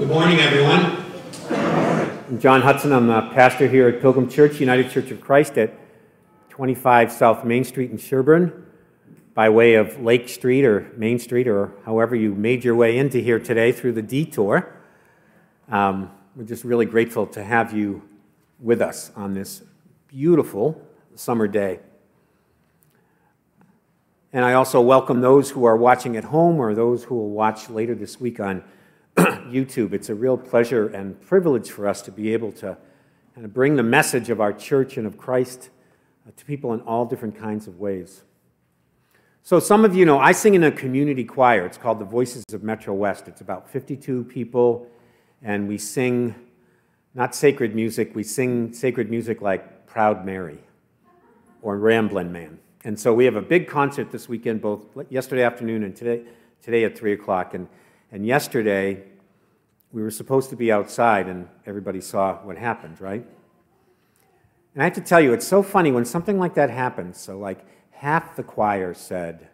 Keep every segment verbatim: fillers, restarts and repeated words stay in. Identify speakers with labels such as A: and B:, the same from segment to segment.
A: Good morning, everyone.
B: I'm John Hudson. I'm a pastor here at Pilgrim Church, United Church of Christ at twenty-five South Main Street in Sherborn, by way of Lake Street or Main Street, or however you made your way into here today through the detour. Um, we're just really grateful to have you with us on this beautiful summer day. And I also welcome those who are watching at home or those who will watch later this week on YouTube. It's a real pleasure and privilege for us to be able to kind of bring the message of our church and of Christ to people in all different kinds of ways. So some of you know I sing in a community choir. It's called the Voices of Metro West. It's about fifty-two people, and we sing not sacred music. We sing sacred music like Proud Mary or Ramblin' Man. And so we have a big concert this weekend, both yesterday afternoon and today, today at three o'clock. And And yesterday, we were supposed to be outside, and everybody saw what happened, right? And I have to tell you, it's so funny when something like that happens. So, like, half the choir said,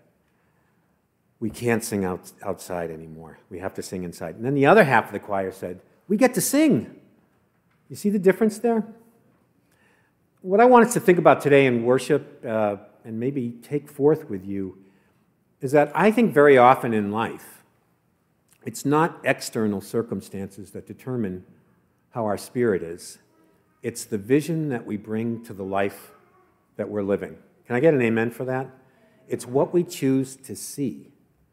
B: we can't sing out, outside anymore. We have to sing inside. And then the other half of the choir said, we get to sing. You see the difference there? What I want us to think about today in worship, uh, and maybe take forth with you, is that I think very often in life, it's not external circumstances that determine how our spirit is. It's the vision that we bring to the life that we're living. Can I get an amen for that? It's what we choose to see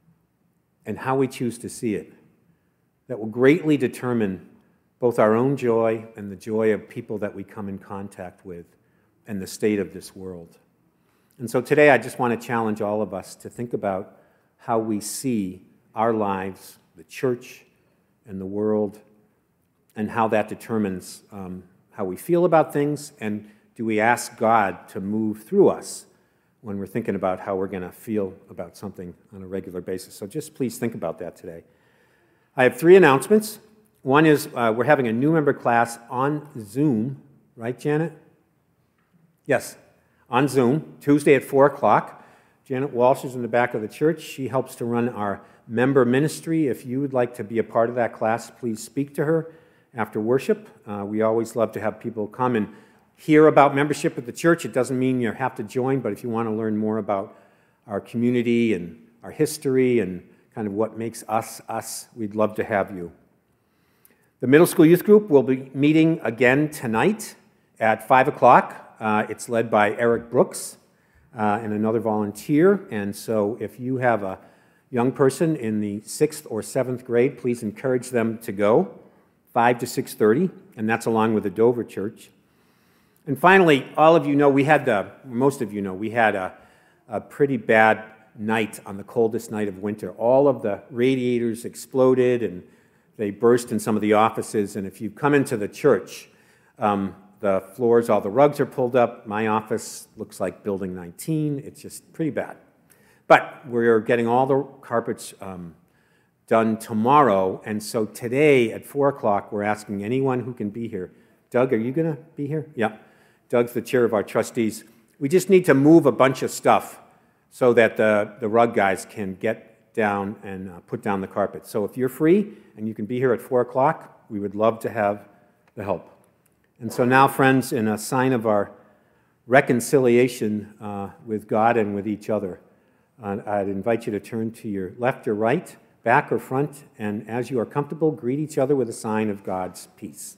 B: and how we choose to see it that will greatly determine both our own joy and the joy of people that we come in contact with and the state of this world. And so today I just want to challenge all of us to think about how we see our lives, the church and the world, and how that determines um, how we feel about things, and do we ask God to move through us when we're thinking about how we're going to feel about something on a regular basis. So just please think about that today. I have three announcements. One is uh, we're having a new member class on Zoom, right, Janet? Yes, on Zoom, Tuesday at four o'clock. Janet Walsh is in the back of the church. She helps to run our member ministry. If you would like to be a part of that class, please speak to her after worship. Uh, we always love to have people come and hear about membership at the church. It doesn't mean you have to join, but if you want to learn more about our community and our history and kind of what makes us us, we'd love to have you. The middle school youth group will be meeting again tonight at five o'clock. Uh, it's led by Eric Brooks uh, and another volunteer, and so if you have a young person in the sixth or seventh grade, please encourage them to go, five to six thirty, and that's along with the Dover Church. And finally, all of you know, we had the, most of you know, we had a, a pretty bad night on the coldest night of winter. All of the radiators exploded, and they burst in some of the offices, and if you come into the church, um, the floors, all the rugs are pulled up. My office looks like Building nineteen. It's just pretty bad. But we're getting all the carpets um, done tomorrow, and so today at four o'clock, we're asking anyone who can be here. Doug, are you going to be here? Yeah. Doug's the chair of our trustees. We just need to move a bunch of stuff so that the, the rug guys can get down and uh, put down the carpet. So if you're free and you can be here at four o'clock, we would love to have the help. And so now, friends, in a sign of our reconciliation uh, with God and with each other, Uh, I'd invite you to turn to your left or right, back or front, and as you are comfortable, greet each other with a sign of God's peace.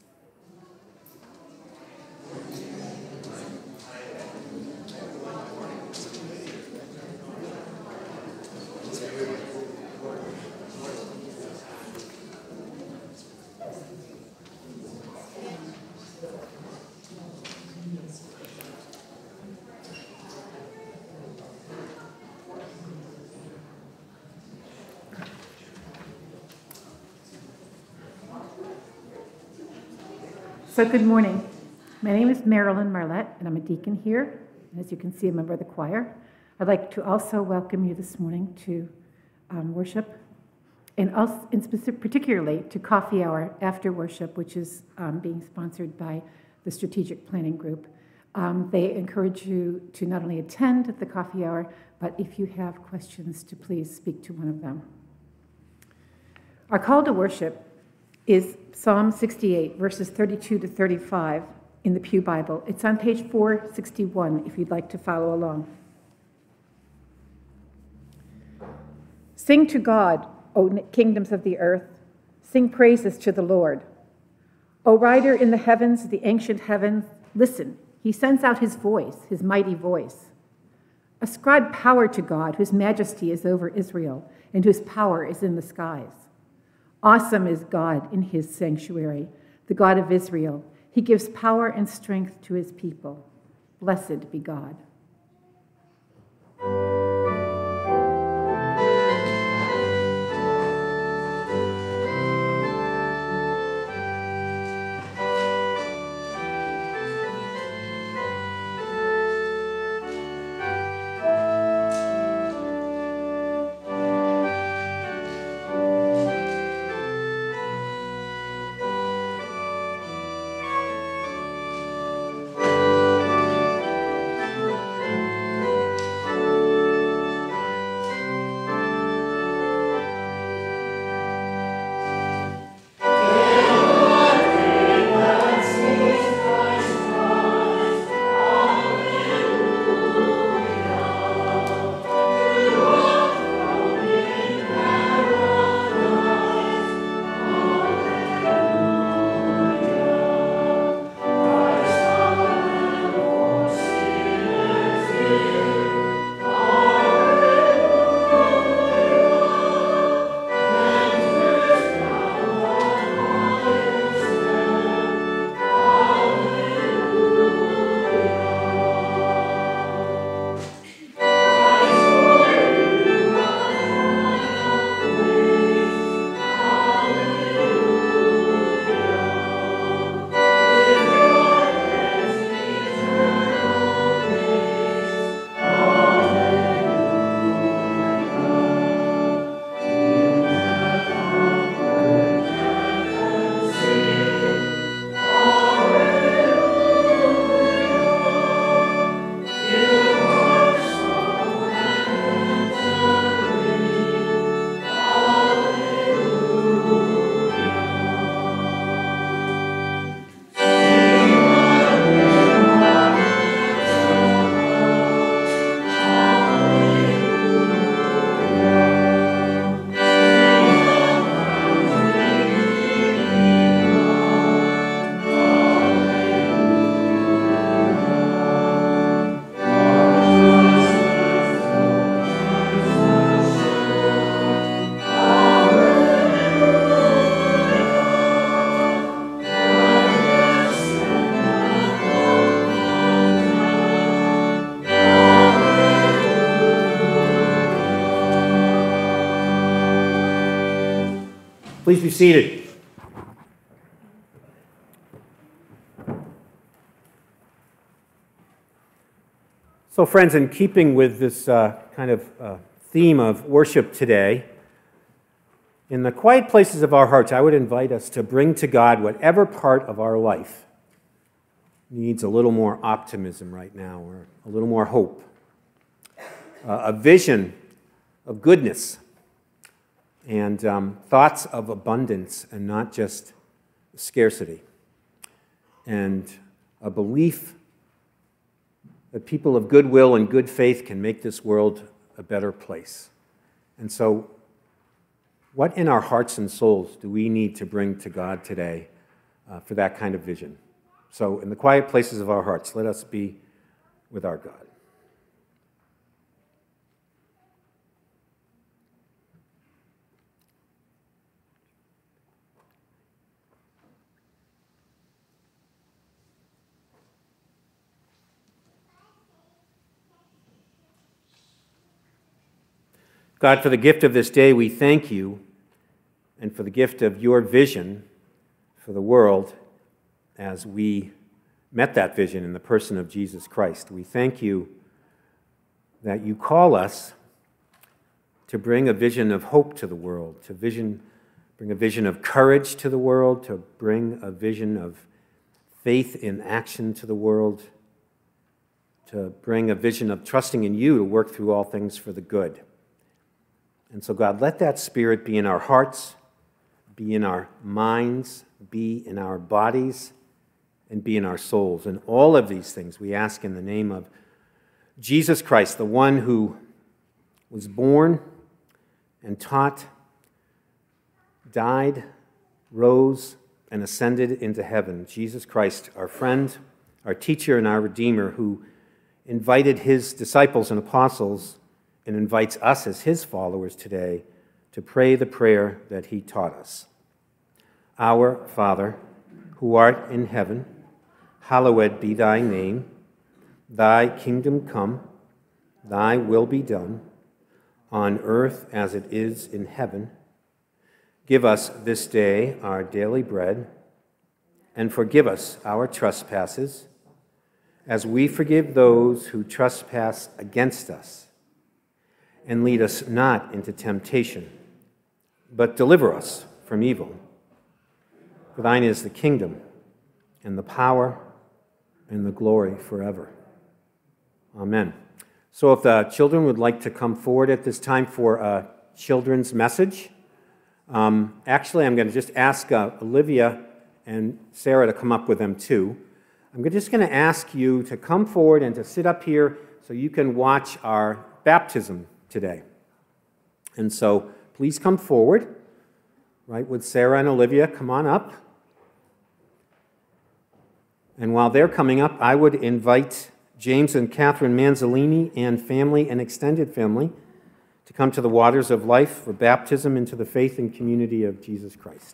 C: So good morning. My name is Marilyn Marlette, and I'm a deacon here. And as you can see, a member of the choir. I'd like to also welcome you this morning to um, worship, and also, in specific, particularly to coffee hour after worship, which is um, being sponsored by the Strategic Planning Group. Um, they encourage you to not only attend the coffee hour, but if you have questions, to please speak to one of them. Our call to worship is Psalm sixty-eight, verses thirty-two to thirty-five in the Pew Bible. It's on page four sixty-one if you'd like to follow along. Sing to God, O kingdoms of the earth. Sing praises to the Lord. O rider in the heavens, the ancient heavens, listen. He sends out his voice, his mighty voice. Ascribe power to God, whose majesty is over Israel, and whose power is in the skies. Awesome is God in his sanctuary, the God of Israel. He gives power and strength to his people. Blessed be God.
B: Please be seated. So, friends, in keeping with this uh, kind of uh, theme of worship today, in the quiet places of our hearts, I would invite us to bring to God whatever part of our life needs a little more optimism right now, or a little more hope, uh, a vision of goodness, and um, thoughts of abundance and not just scarcity, and a belief that people of goodwill and good faith can make this world a better place. And so, what in our hearts and souls do we need to bring to God today uh, for that kind of vision? So, in the quiet places of our hearts, let us be with our God. God, for the gift of this day, we thank you, and for the gift of your vision for the world as we met that vision in the person of Jesus Christ. We thank you that you call us to bring a vision of hope to the world, to vision, bring a vision of courage to the world, to bring a vision of faith in action to the world, to bring a vision of trusting in you to work through all things for the good. And so, God, let that spirit be in our hearts, be in our minds, be in our bodies, and be in our souls. And all of these things we ask in the name of Jesus Christ, the one who was born and taught, died, rose, and ascended into heaven. Jesus Christ, our friend, our teacher, and our Redeemer, who invited his disciples and apostles and invites us as his followers today to pray the prayer that he taught us. Our Father, who art in heaven, hallowed be thy name. Thy kingdom come, thy will be done, on earth as it is in heaven. Give us this day our daily bread, and forgive us our trespasses, as we forgive those who trespass against us. And lead us not into temptation, but deliver us from evil. For thine is the kingdom, and the power, and the glory forever. Amen. So if the children would like to come forward at this time for a children's message. Um, actually, I'm going to just ask uh, Olivia and Sarah to come up with them too. I'm just going to ask you to come forward and to sit up here so you can watch our baptism today. And so please come forward, right, with Sarah and Olivia. Come on up. And while they're coming up, I would invite James and Catherine Manzolini and family and extended family to come to the waters of life for baptism into the faith and community of Jesus Christ.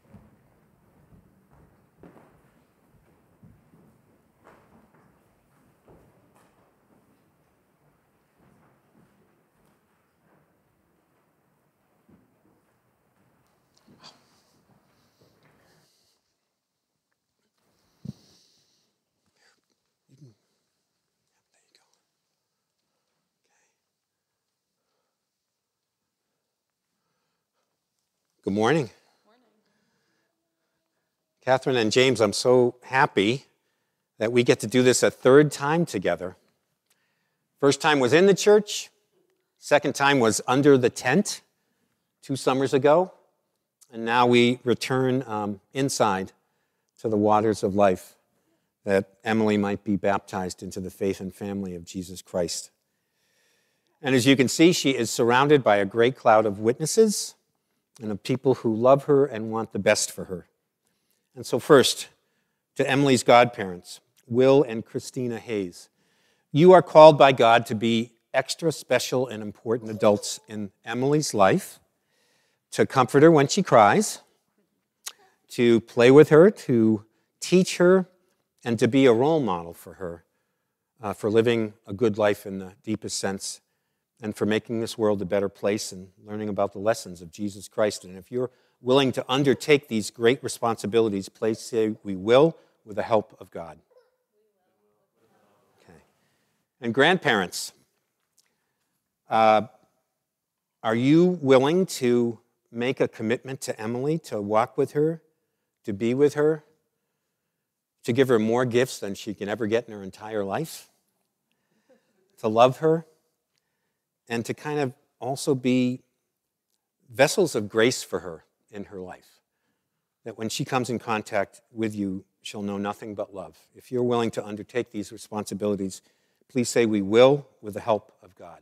B: Good morning. Morning. Catherine and James, I'm so happy that we get to do this a third time together. First time was in the church. Second time was under the tent two summers ago. And now we return um, inside to the waters of life that Emily might be baptized into the faith and family of Jesus Christ. And as you can see, she is surrounded by a great cloud of witnesses and of people who love her and want the best for her. And so first, to Emily's godparents, Will and Christina Hayes. You are called by God to be extra special and important adults in Emily's life, to comfort her when she cries, to play with her, to teach her, and to be a role model for her, uh, for living a good life in the deepest sense, and for making this world a better place and learning about the lessons of Jesus Christ. And if you're willing to undertake these great responsibilities, please say, we will, with the help of God. Okay. And grandparents, uh, are you willing to make a commitment to Emily, to walk with her, to be with her, to give her more gifts than she can ever get in her entire life, to love her, and to kind of also be vessels of grace for her in her life, that when she comes in contact with you, she'll know nothing but love. If you're willing to undertake these responsibilities, please say, we will, with the help of God.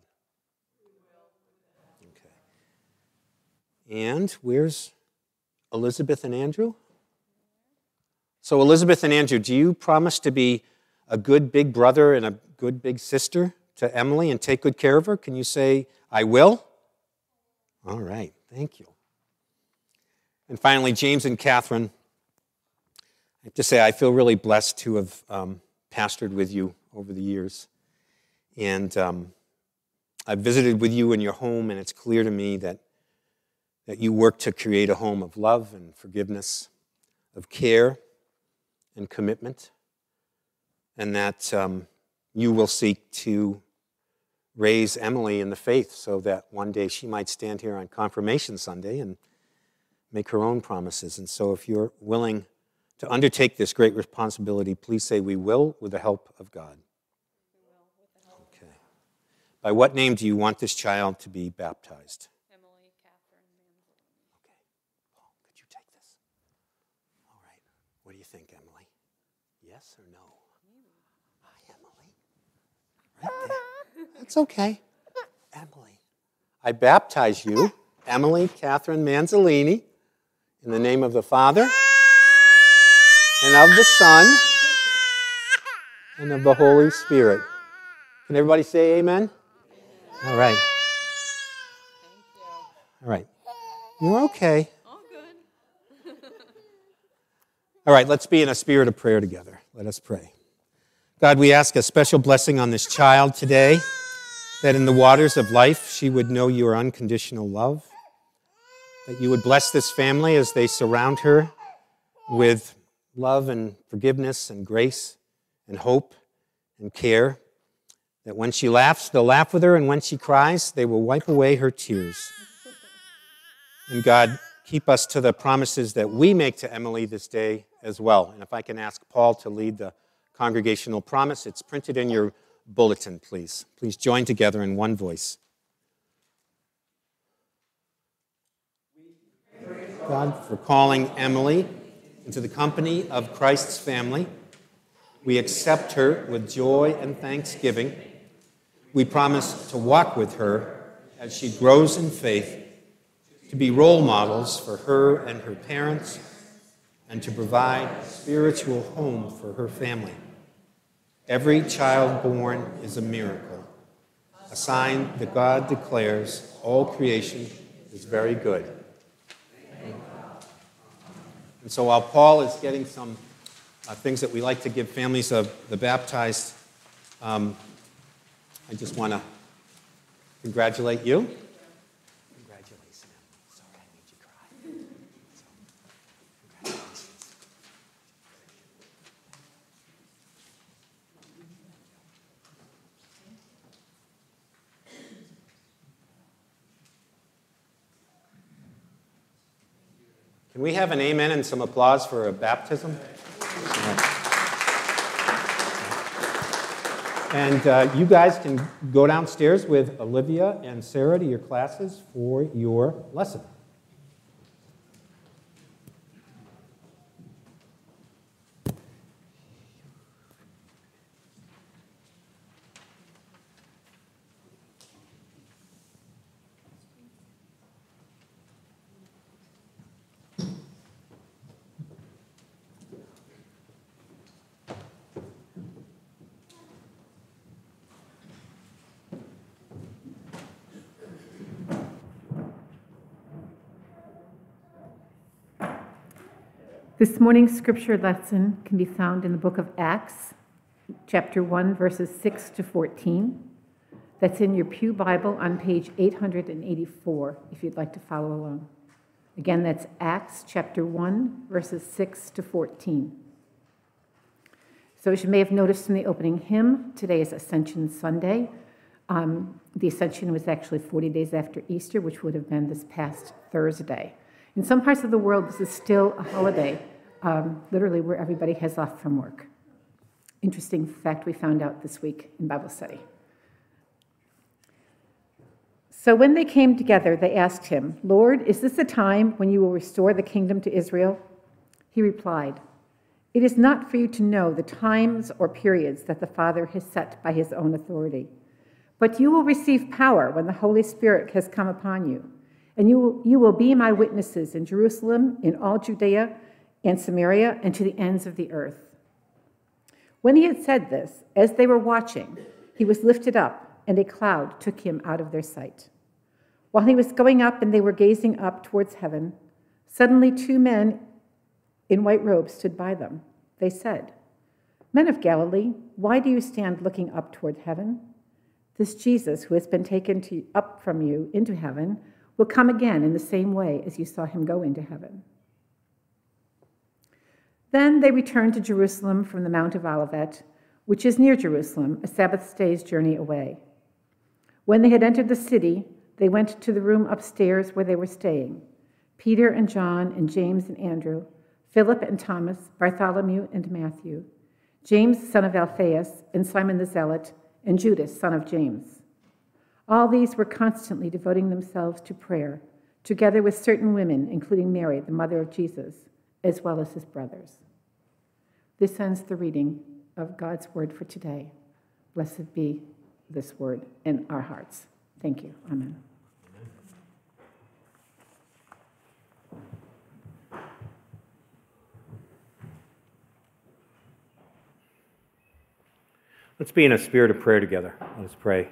B: Okay. And where's Elizabeth and Andrew? So Elizabeth and Andrew, do you promise to be a good big brother and a good big sister to Emily and take good care of her? Can you say, I will? All right, thank you. And finally, James and Catherine, I have to say I feel really blessed to have um, pastored with you over the years. And um, I've visited with you in your home, and it's clear to me that, that you work to create a home of love and forgiveness, of care and commitment, and that um, you will seek to raise Emily in the faith so that one day she might stand here on Confirmation Sunday and make her own promises. And so if you're willing to undertake this great responsibility, please say, we will, with the help of God.
A: We will, with the help.
B: Okay. By what name do you want this child to be baptized?
A: Emily Catherine Manzolini.
B: Okay. Paul, could you take Right there. That's okay. Emily. I baptize you, Emily Catherine Manzolini, in the name of the Father, and of the Son, and of the Holy Spirit. Can everybody say amen? All right. All right. You're okay.
A: All good.
B: All right, let's be in a spirit of prayer together. Let us pray. God, we ask a special blessing on this child today, that in the waters of life she would know your unconditional love, that you would bless this family as they surround her with love and forgiveness and grace and hope and care, that when she laughs, they'll laugh with her, and when she cries, they will wipe away her tears. And God, keep us to the promises that we make to Emily this day as well. And if I can ask Paul to lead the congregational promise, it's printed in your bulletin, please. Please join together in one voice. God, for calling Emily into the company of Christ's family, we accept her with joy and thanksgiving. We promise to walk with her as she grows in faith, to be role models for her and her parents, and to provide a spiritual home for her family. Every child born is a miracle, a sign that God declares all creation is very good. And so while Paul is getting some uh, things that we like to give families of the baptized, um, I just want to congratulate you. Congratulations. Sorry I made you cry. So, congratulations. Can we have an amen and some applause for a baptism? And uh, you guys can go downstairs with Olivia and Sarah to your classes for your lesson.
C: This morning's scripture lesson can be found in the book of Acts, chapter one, verses six to fourteen. That's in your Pew Bible on page eight hundred eighty-four, if you'd like to follow along. Again, that's Acts chapter one, verses six to fourteen. So as you may have noticed in the opening hymn, today is Ascension Sunday. Um, the Ascension was actually forty days after Easter, which would have been this past Thursday. In some parts of the world, this is still a holiday, um, literally where everybody has off from work. Interesting fact we found out this week in Bible study. So when they came together, they asked him, "Lord, is this a time when you will restore the kingdom to Israel?" He replied, "It is not for you to know the times or periods that the Father has set by his own authority, but you will receive power when the Holy Spirit has come upon you. And you will, you will be my witnesses in Jerusalem, in all Judea and Samaria, and to the ends of the earth." When he had said this, as they were watching, he was lifted up, and a cloud took him out of their sight. While he was going up and they were gazing up towards heaven, suddenly two men in white robes stood by them. They said, "Men of Galilee, why do you stand looking up toward heaven? This Jesus who has been taken to, up from you into heaven will come again in the same way as you saw him go into heaven." Then they returned to Jerusalem from the Mount of Olivet, which is near Jerusalem, a Sabbath day's journey away. When they had entered the city, they went to the room upstairs where they were staying. Peter and John and James and Andrew, Philip and Thomas, Bartholomew and Matthew, James son of Alphaeus, and Simon the Zealot, and Judas son of James. All these were constantly devoting themselves to prayer, together with certain women, including Mary, the mother of Jesus, as well as his brothers. This ends the reading of God's word for today. Blessed be this word in our hearts. Thank you. Amen.
B: Let's be in a spirit of prayer together. Let us pray.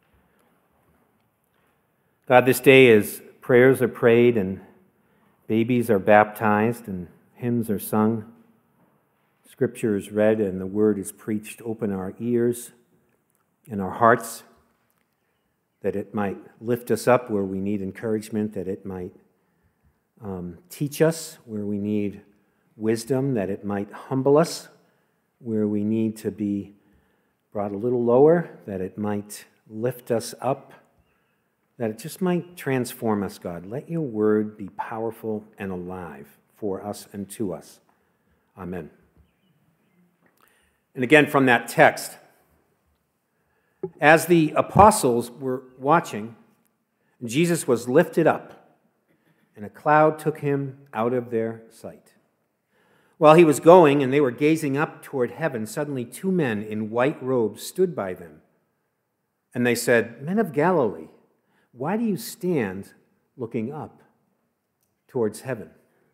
B: God, this day as prayers are prayed and babies are baptized and hymns are sung, Scripture is read and the word is preached, open our ears and our hearts, that it might lift us up where we need encouragement, that it might um, teach us where we need wisdom, that it might humble us where we need to be brought a little lower, that it might lift us up, that it just might transform us, God. Let your word be powerful and alive for us and to us. Amen. And again, from that text, as the apostles were watching, Jesus was lifted up, and a cloud took him out of their sight. While he was going and they were gazing up toward heaven, suddenly two men in white robes stood by them. And they said, "Men of Galilee, why do you stand looking up towards heaven?"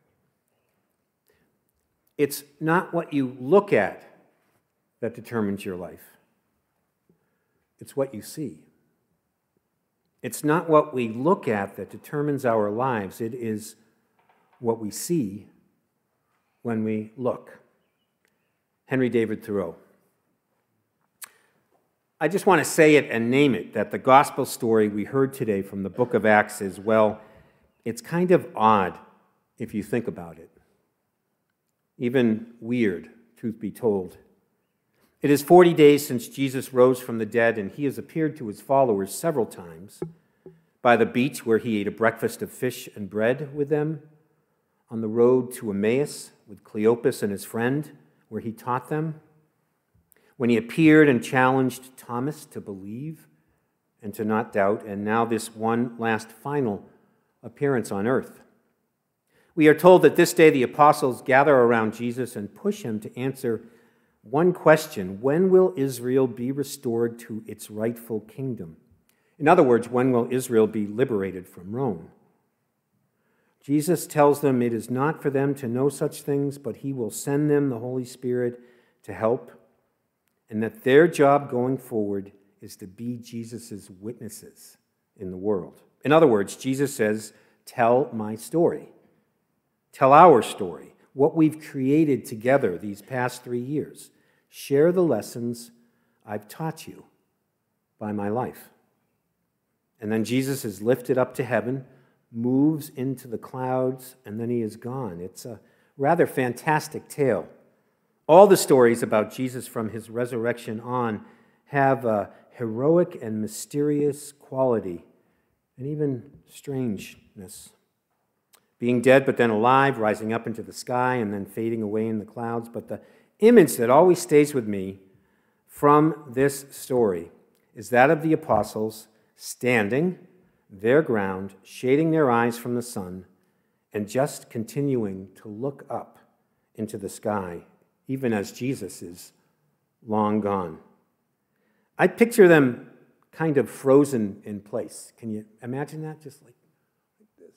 B: It's not what you look at that determines your life. It's what you see. It's not what we look at that determines our lives. It is what we see when we look. Henry David Thoreau. I just want to say it and name it, that the gospel story we heard today from the book of Acts is, well, it's kind of odd if you think about it. Even weird, truth be told. It is forty days since Jesus rose from the dead, and he has appeared to his followers several times by the beach where he ate a breakfast of fish and bread with them, on the road to Emmaus with Cleopas and his friend, where he taught them, when he appeared and challenged Thomas to believe and to not doubt, and now this one last final appearance on earth. We are told that this day the apostles gather around Jesus and push him to answer one question: when will Israel be restored to its rightful kingdom? In other words, when will Israel be liberated from Rome? Jesus tells them it is not for them to know such things, but he will send them the Holy Spirit to help, and that their job going forward is to be Jesus' witnesses in the world. In other words, Jesus says, tell my story. Tell our story, what we've created together these past three years. Share the lessons I've taught you by my life. And then Jesus is lifted up to heaven, moves into the clouds, and then he is gone. It's a rather fantastic tale. All the stories about Jesus from his resurrection on have a heroic and mysterious quality, and even strangeness. Being dead but then alive, rising up into the sky, and then fading away in the clouds. But the image that always stays with me from this story is that of the apostles standing their ground, shading their eyes from the sun, and just continuing to look up into the sky, even as Jesus is long gone. I picture them kind of frozen in place. Can you imagine that? Just like, like this.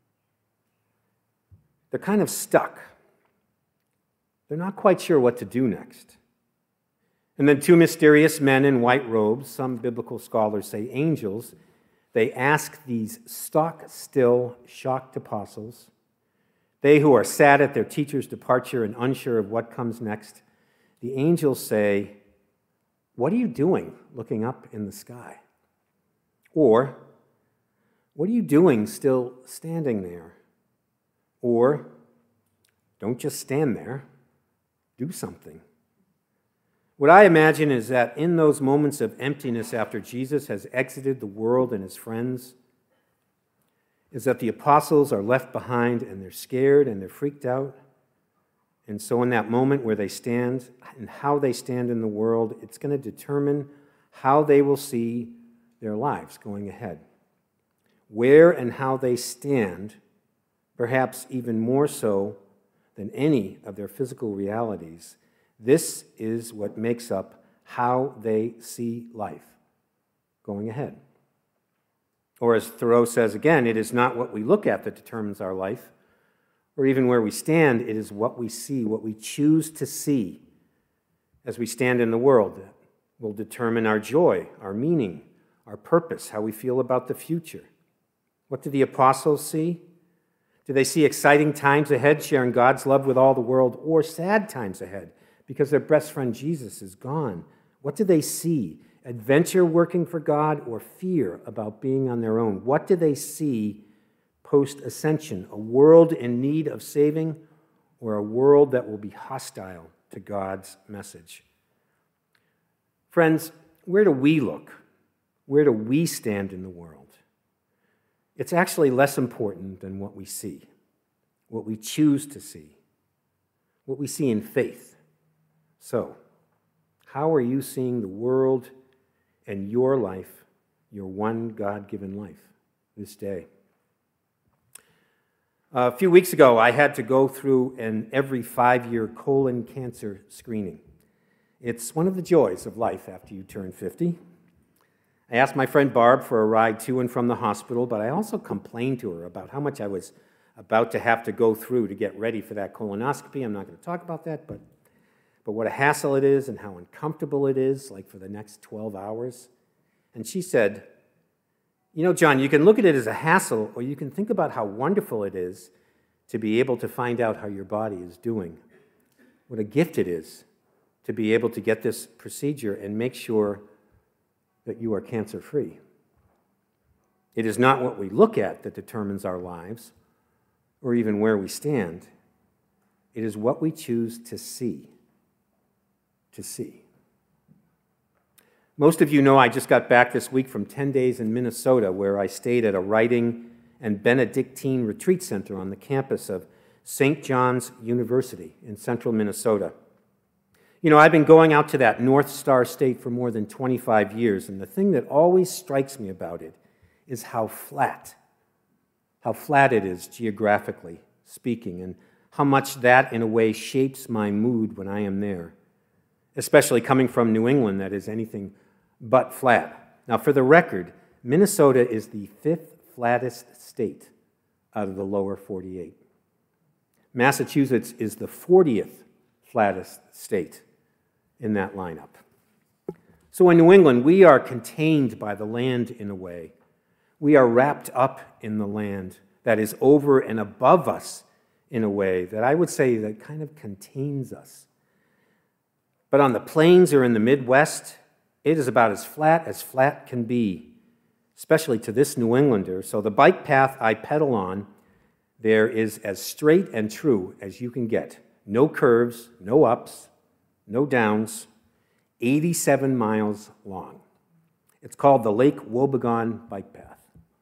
B: They're kind of stuck. They're not quite sure what to do next. And then two mysterious men in white robes, some biblical scholars say angels, they ask these stock-still, shocked apostles, they who are sad at their teacher's departure and unsure of what comes next, the angels say, "What are you doing looking up in the sky?" Or, "What are you doing still standing there?" Or, "Don't just stand there, do something." What I imagine is that in those moments of emptiness after Jesus has exited the world and his friends, is that the apostles are left behind and they're scared and they're freaked out. And so in that moment where they stand and how they stand in the world, it's going to determine how they will see their lives going ahead. Where and how they stand, perhaps even more so than any of their physical realities, this is what makes up how they see life going ahead. Or as Thoreau says again, it is not what we look at that determines our life, or even where we stand, it is what we see, what we choose to see as we stand in the world that will determine our joy, our meaning, our purpose, how we feel about the future. What do the apostles see? Do they see exciting times ahead, sharing God's love with all the world, or sad times ahead because their best friend Jesus is gone? What do they see? Adventure working for God or fear about being on their own? What do they see post-ascension? A world in need of saving or a world that will be hostile to God's message? Friends, where do we look? Where do we stand in the world? It's actually less important than what we see, what we choose to see, what we see in faith. So, how are you seeing the world and your life, your one God-given life, this day? A few weeks ago, I had to go through an every five-year colon cancer screening. It's one of the joys of life after you turn fifty. I asked my friend Barb for a ride to and from the hospital, but I also complained to her about how much I was about to have to go through to get ready for that colonoscopy. I'm not going to talk about that, but, but what a hassle it is and how uncomfortable it is, like for the next twelve hours. And she said, you know, John, you can look at it as a hassle, or you can think about how wonderful it is to be able to find out how your body is doing. What a gift it is to be able to get this procedure and make sure that you are cancer-free. It is not what we look at that determines our lives, or even where we stand. It is what we choose to see. To see. Most of you know I just got back this week from ten days in Minnesota, where I stayed at a writing and Benedictine retreat center on the campus of Saint John's University in central Minnesota. You know, I've been going out to that North Star state for more than twenty-five years, and the thing that always strikes me about it is how flat, how flat it is geographically speaking, and how much that, in a way, shapes my mood when I am there, especially coming from New England that is anything but flat. Now, for the record, Minnesota is the fifth flattest state out of the lower forty-eight. Massachusetts is the fortieth flattest state in that lineup. So in New England, we are contained by the land in a way. We are wrapped up in the land that is over and above us in a way that I would say that kind of contains us. But on the plains or in the Midwest, it is about as flat as flat can be, especially to this New Englander. So the bike path I pedal on there is as straight and true as you can get. No curves, no ups, no downs, eighty-seven miles long. It's called the Lake Wobegon Bike Path.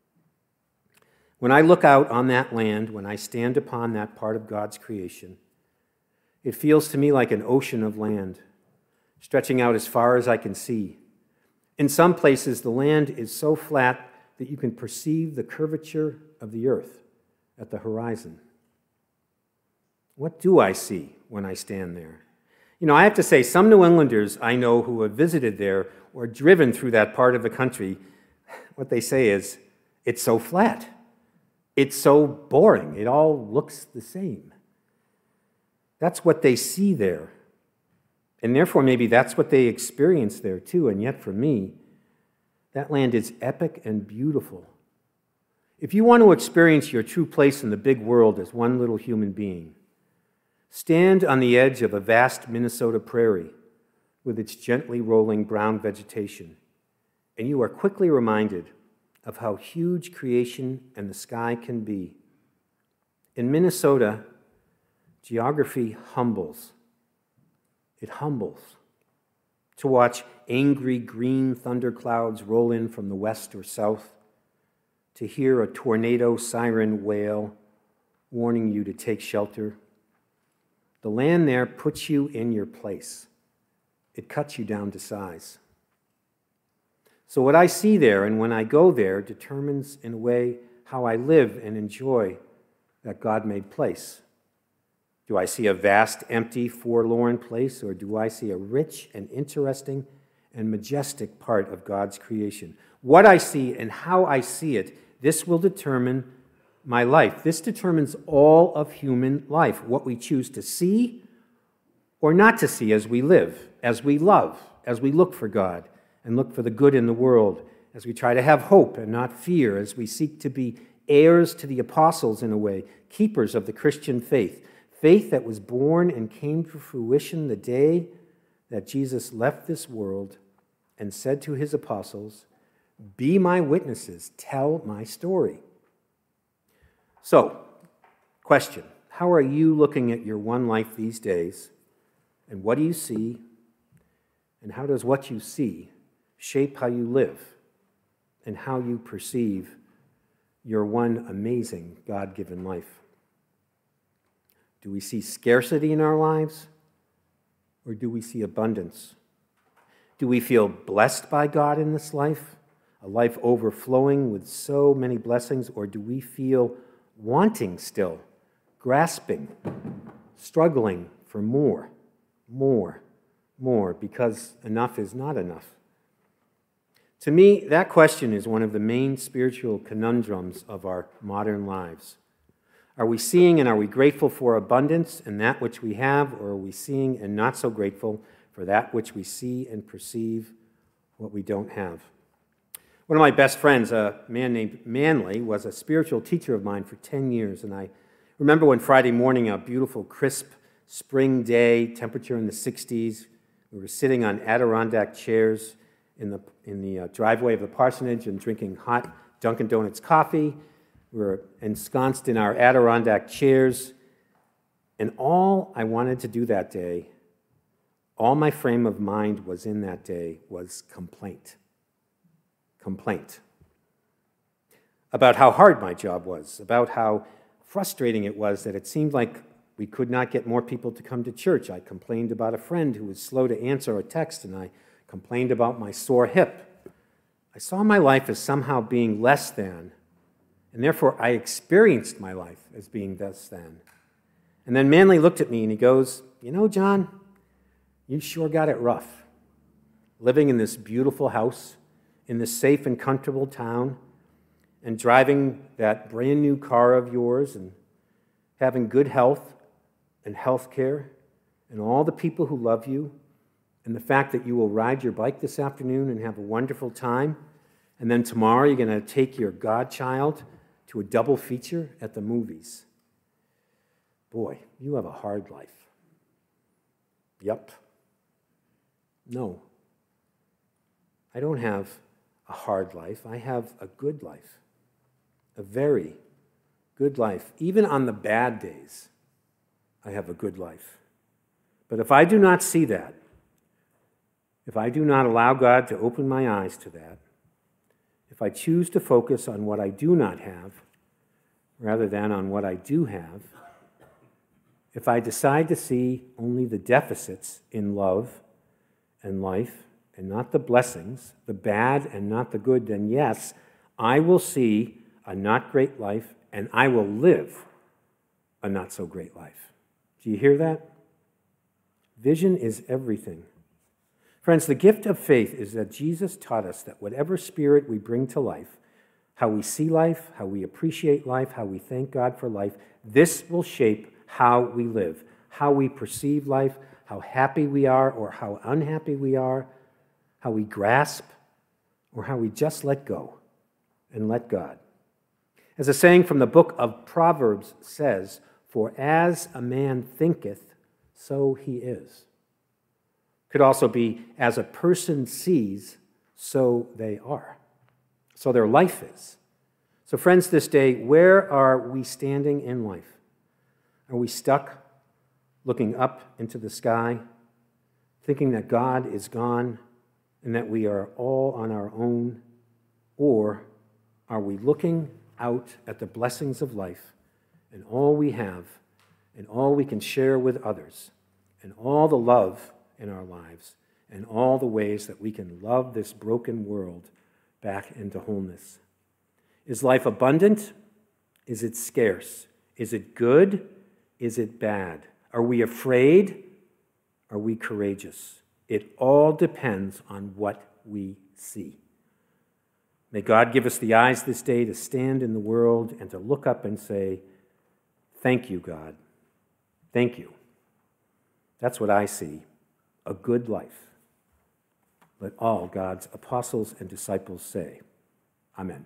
B: When I look out on that land, when I stand upon that part of God's creation, it feels to me like an ocean of land, stretching out as far as I can see. In some places, the land is so flat that you can perceive the curvature of the earth at the horizon. What do I see when I stand there? You know, I have to say, some New Englanders I know who have visited there or driven through that part of the country, what they say is, it's so flat. It's so boring. It all looks the same. That's what they see there. And therefore, maybe that's what they experience there too. And yet for me, that land is epic and beautiful. If you want to experience your true place in the big world as one little human being, stand on the edge of a vast Minnesota prairie with its gently rolling brown vegetation, and you are quickly reminded of how huge creation and the sky can be. In Minnesota, geography humbles. It humbles. To watch angry green thunderclouds roll in from the west or south, to hear a tornado siren wail, warning you to take shelter. The land there puts you in your place. It cuts you down to size. So what I see there and when I go there determines in a way how I live and enjoy that God-made place. Do I see a vast, empty, forlorn place, or do I see a rich and interesting and majestic part of God's creation. What I see and how I see it, this will determine my life. This determines all of human life, what we choose to see or not to see as we live, as we love, as we look for God and look for the good in the world, as we try to have hope and not fear, as we seek to be heirs to the apostles in a way, keepers of the Christian faith, faith that was born and came to fruition the day that Jesus left this world and said to his apostles, "Be my witnesses, tell my story." So, question, how are you looking at your one life these days? And what do you see? And how does what you see shape how you live and how you perceive your one amazing God-given life? Do we see scarcity in our lives, or do we see abundance? Do we feel blessed by God in this life, a life overflowing with so many blessings, or do we feel wanting still, grasping, struggling for more, more, more, because enough is not enough? To me, that question is one of the main spiritual conundrums of our modern lives. Are we seeing and are we grateful for abundance in that which we have, or are we seeing and not so grateful for that which we see and perceive what we don't have? One of my best friends, a man named Manley, was a spiritual teacher of mine for ten years, and I remember one Friday morning, a beautiful, crisp spring day, temperature in the sixties. We were sitting on Adirondack chairs in the, in the uh, driveway of the parsonage and drinking hot Dunkin' Donuts coffee. We were ensconced in our Adirondack chairs, and all I wanted to do that day, all my frame of mind was in that day, was complaint. Complaint. About how hard my job was, about how frustrating it was that it seemed like we could not get more people to come to church. I complained about a friend who was slow to answer a text, and I complained about my sore hip. I saw my life as somehow being less than, and therefore I experienced my life as being less than. And then Manley looked at me and he goes, "You know, John, you sure got it rough. Living in this beautiful house, in this safe and comfortable town, and driving that brand new car of yours, and having good health and health care, and all the people who love you, and the fact that you will ride your bike this afternoon and have a wonderful time, and then tomorrow you're going to take your godchild to a double feature at the movies. Boy, you have a hard life." Yep. No. I don't have a hard life. I have a good life. A very good life. Even on the bad days, I have a good life. But if I do not see that, if I do not allow God to open my eyes to that, if I choose to focus on what I do not have rather than on what I do have, if I decide to see only the deficits in love and life and not the blessings, the bad and not the good, then yes, I will see a not great life and I will live a not so great life. Do you hear that? Vision is everything. Friends, the gift of faith is that Jesus taught us that whatever spirit we bring to life, how we see life, how we appreciate life, how we thank God for life, this will shape how we live, how we perceive life, how happy we are or how unhappy we are, how we grasp or how we just let go and let God. As a saying from the book of Proverbs says, "For as a man thinketh, so he is." Could also be, as a person sees, so they are. So their life is. So friends, this day, where are we standing in life? Are we stuck looking up into the sky, thinking that God is gone and that we are all on our own? Or are we looking out at the blessings of life and all we have and all we can share with others and all the love in our lives and all the ways that we can love this broken world back into wholeness? Is life abundant? Is it scarce? Is it good? Is it bad? Are we afraid? Are we courageous? It all depends on what we see. May God give us the eyes this day to stand in the world and to look up and say, thank you, God. Thank you. That's what I see, a good life. Let all God's apostles and disciples say, Amen.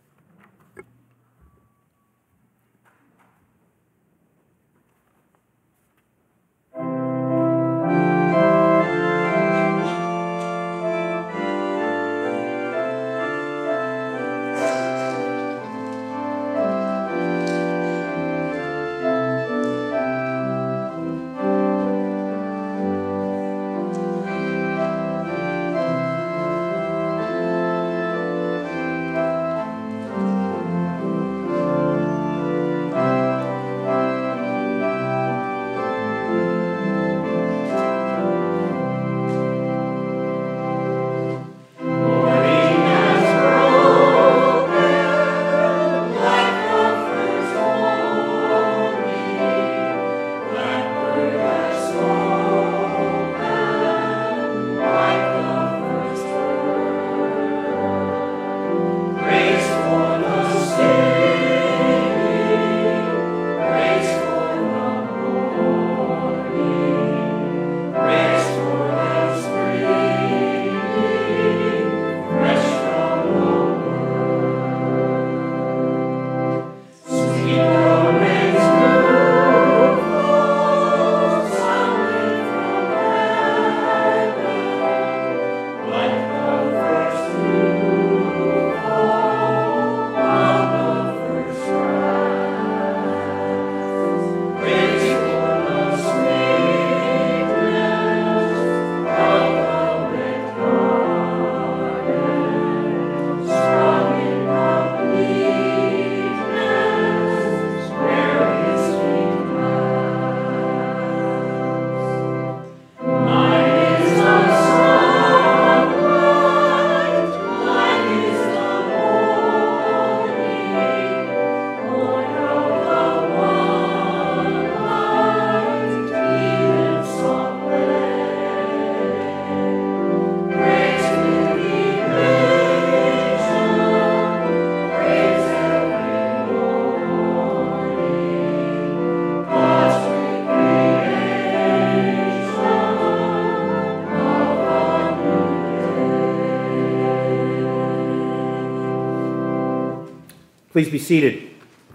B: Please be seated.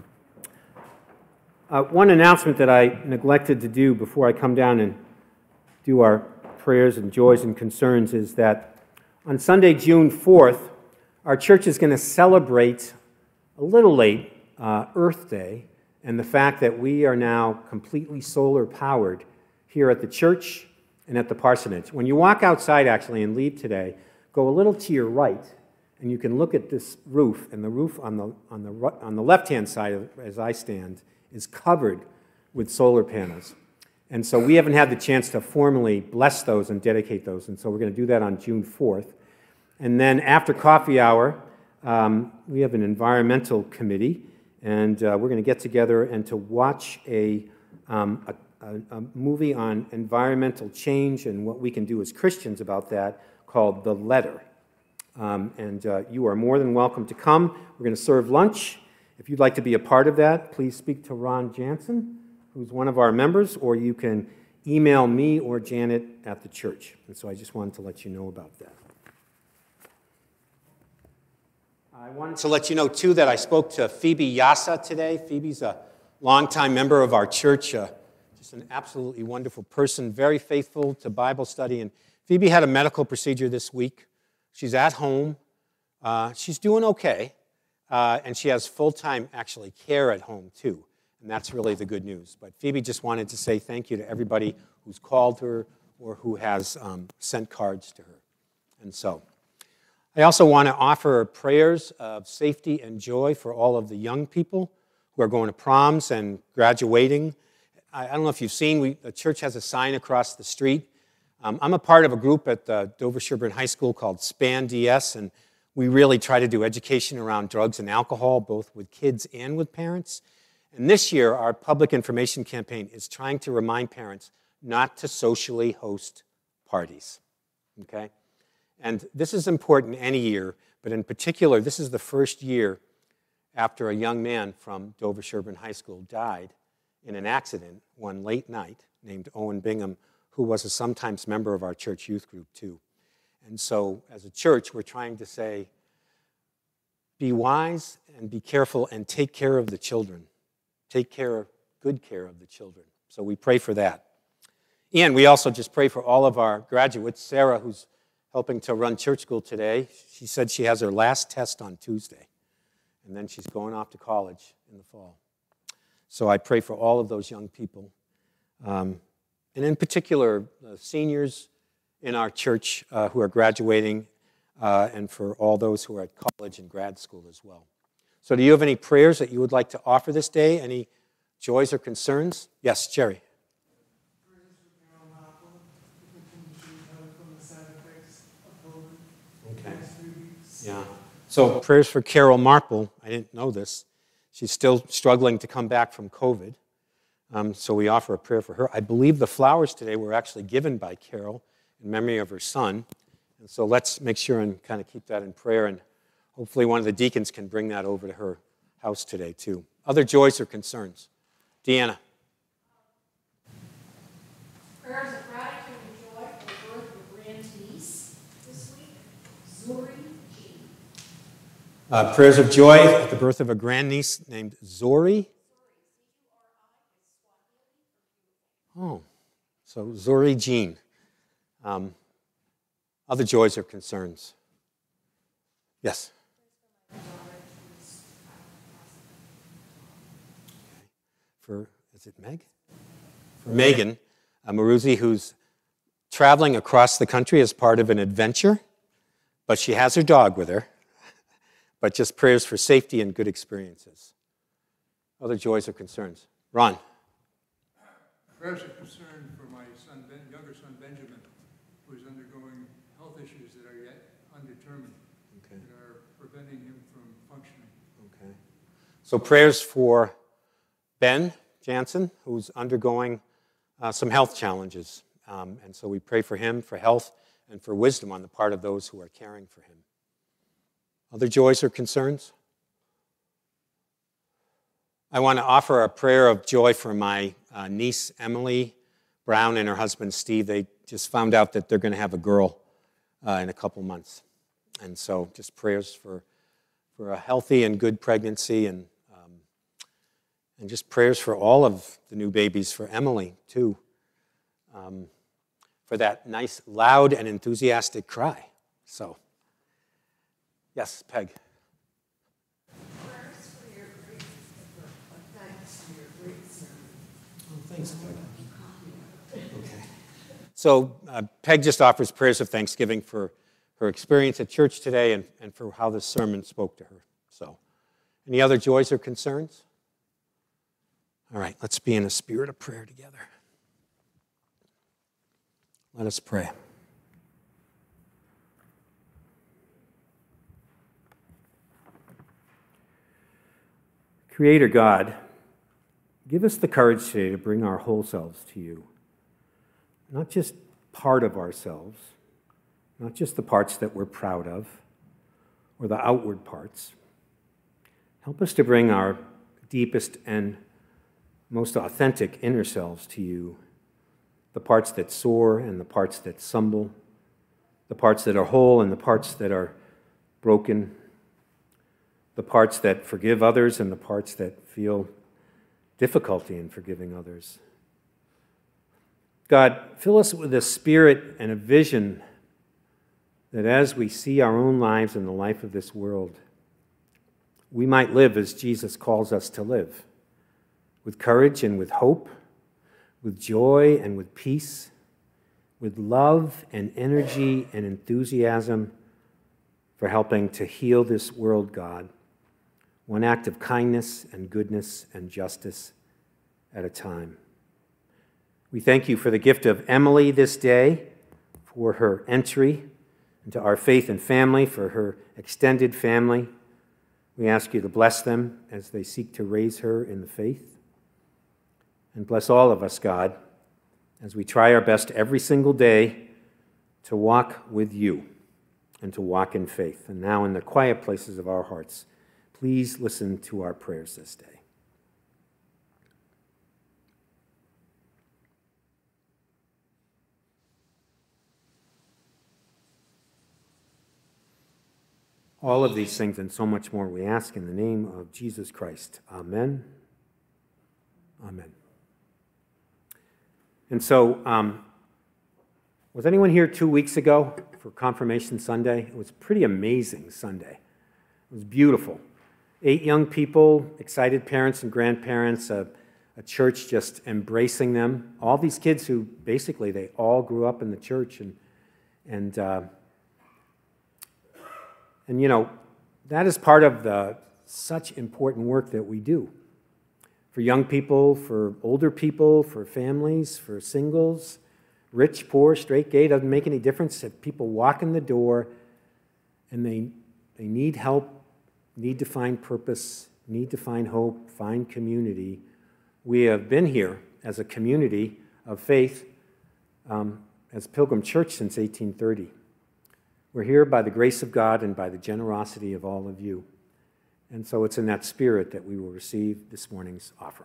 B: Uh, one announcement that I neglected to do before I come down and do our prayers and joys and concerns is that on Sunday, June fourth, our church is going to celebrate a little late uh, Earth Day and the fact that we are now completely solar powered here at the church and at the parsonage. When you walk outside actually and leave today, go a little to your right and you can look at this roof, and the roof on the, on the, on the left-hand side, as I stand, is covered with solar panels. And so we haven't had the chance to formally bless those and dedicate those, and so we're going to do that on June fourth. And then after coffee hour, um, we have an environmental committee, and uh, we're going to get together and to watch a, um, a, a, a movie on environmental change and what we can do as Christians about that called The Letter. Um, and uh, you are more than welcome to come. We're going to serve lunch. If you'd like to be a part of that, please speak to Ron Jansen, who's one of our members, or you can email me or Janet at the church. And so I just wanted to let you know about that. I wanted to let you know, too, that I spoke to Phoebe Yasa today. Phoebe's a longtime member of our church, uh, just an absolutely wonderful person, very faithful to Bible study. And Phoebe had a medical procedure this week. She's at home. Uh, she's doing okay. Uh, and she has full-time, actually, care at home, too. And that's really the good news. But Phoebe just wanted to say thank you to everybody who's called her or who has um, sent cards to her. And so I also want to offer prayers of safety and joy for all of the young people who are going to proms and graduating. I, I don't know if you've seen, we, the church has a sign across the street. Um, I'm a part of a group at the Dover-Sherborn High School called SPAN D S, and we really try to do education around drugs and alcohol, both with kids and with parents. And this year, our public information campaign is trying to remind parents not to socially host parties. okay? And this is important any year, but in particular, this is the first year after a young man from Dover Sherborn High School died in an accident one late night named Owen Bingham, who was a sometimes member of our church youth group too. And so as a church, we're trying to say, be wise and be careful and take care of the children. Take care, good care of the children. So we pray for that. And we also just pray for all of our graduates. Sarah, who's helping to run church school today, she said she has her last test on Tuesday. And then she's going off to college in the fall. So I pray for all of those young people. Um, and in particular, uh, seniors in our church uh, who are graduating, uh, and for all those who are at college and grad school as well. So do you have any prayers that you would like to offer this day? Any joys or concerns? Yes, Jerry. Okay. Yeah. So prayers for Carol Marple. I didn't know this. She's still struggling to come back from COVID. Um, so we offer a prayer for her. I believe the flowers today were actually given by Carol in memory of her son. And so let's make sure and kind of keep that in prayer. And hopefully one of the deacons can bring that over to her house today too. Other joys or concerns? Deanna.
A: Prayers of gratitude and joy for the birth of a grandniece this week, Zuri G.
B: Uh, prayers of joy at the birth of a grandniece named Zori. Oh, so Zori Jean. Um, other joys or concerns? Yes. Okay. For, is it Meg? For Megan uh, Maruzi, who's traveling across the country as part of an adventure, but she has her dog with her. But just prayers for safety and good experiences. Other joys or concerns? Ron.
D: Prayers of concern for my son, ben, younger son Benjamin, who is undergoing health issues that are yet undetermined, okay, that are preventing him from functioning.
B: Okay. So prayers for Ben Jansen, who's undergoing uh, some health challenges. Um, and so we pray for him, for health, and for wisdom on the part of those who are caring for him. Other joys or concerns? I want to offer a prayer of joy for my uh, niece, Emily Brown, and her husband, Steve. They just found out that they're going to have a girl uh, in a couple months. And so just prayers for, for a healthy and good pregnancy, and, um, and just prayers for all of the new babies, for Emily, too, um, for that nice, loud, and enthusiastic cry. So, yes, Peg. Thanks, Peg. Okay. So uh, Peg just offers prayers of thanksgiving for her experience at church today and, and for how this sermon spoke to her. So, any other joys or concerns? All right, let's be in a spirit of prayer together. Let us pray. Creator God, give us the courage today to bring our whole selves to you. Not just part of ourselves, not just the parts that we're proud of, or the outward parts. Help us to bring our deepest and most authentic inner selves to you, the parts that soar and the parts that stumble, the parts that are whole and the parts that are broken, the parts that forgive others and the parts that feel difficulty in forgiving others. God, fill us with a spirit and a vision that as we see our own lives and the life of this world, we might live as Jesus calls us to live, with courage and with hope, with joy and with peace, with love and energy and enthusiasm for helping to heal this world, God, one act of kindness and goodness and justice at a time. We thank you for the gift of Emily this day, for her entry into our faith and family, for her extended family. We ask you to bless them as they seek to raise her in the faith. And bless all of us, God, as we try our best every single day to walk with you and to walk in faith. And now in the quiet places of our hearts, please listen to our prayers this day. All of these things and so much more we ask in the name of Jesus Christ. Amen. Amen. And so, um, was anyone here two weeks ago for Confirmation Sunday? It was a pretty amazing Sunday. It was beautiful. Eight young people, excited parents and grandparents, a, a church just embracing them. All these kids who basically they all grew up in the church, and and uh, and you know that is part of the such important work that we do for young people, for older people, for families, for singles. Rich, poor, straight, gay, doesn't make any difference. If people walk in the door and they they need help, need to find purpose, need to find hope, find community, we have been here as a community of faith, um, as Pilgrim Church since eighteen thirty. We're here by the grace of God and by the generosity of all of you. And so it's in that spirit that we will receive this morning's offering.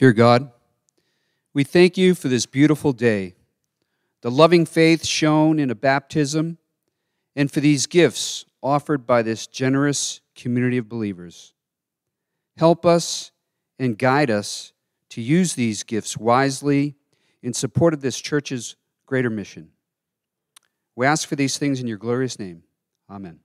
E: Dear God, we thank you for this beautiful day, the loving faith shown in a baptism, and for these gifts offered by this generous community of believers. Help us and guide us to use these gifts wisely in support of this church's greater mission. We ask for these things in your glorious name. Amen.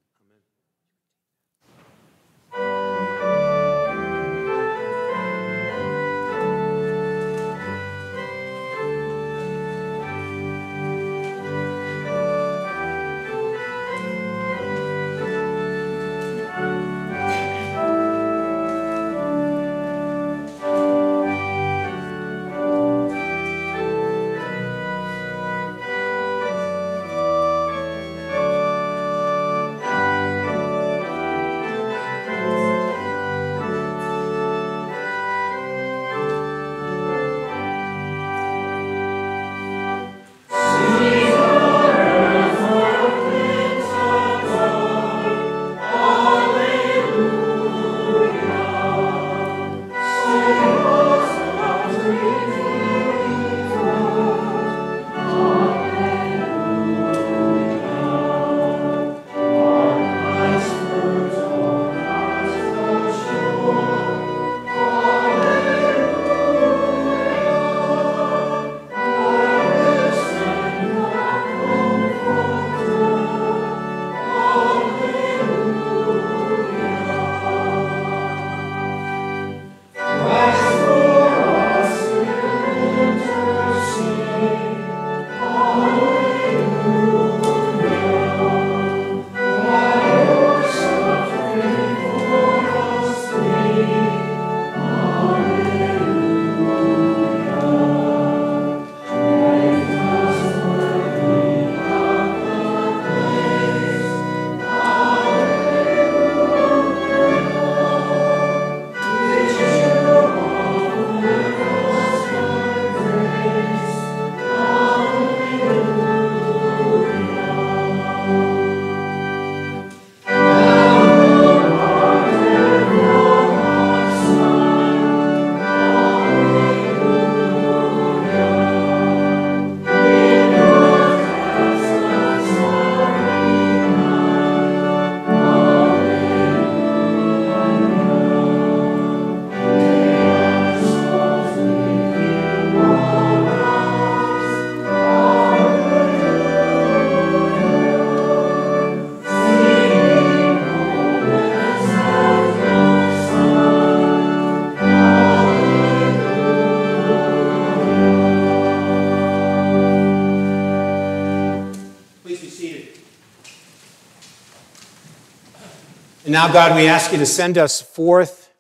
B: And now, God, we ask you to send us forth,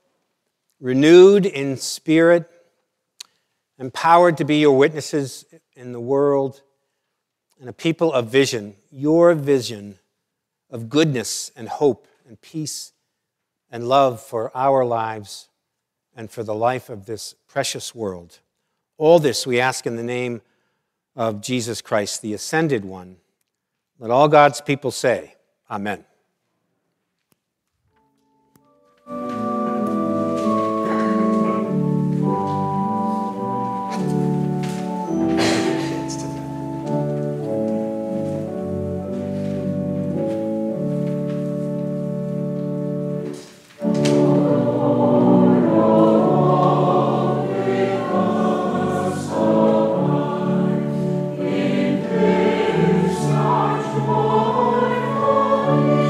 B: renewed in spirit, empowered to be your witnesses in the world, and a people of vision, your vision of goodness and hope and peace and love for our lives and for the life of this precious world. All this we ask in the name of Jesus Christ, the ascended one. Let all God's people say, Amen.
F: Thank you.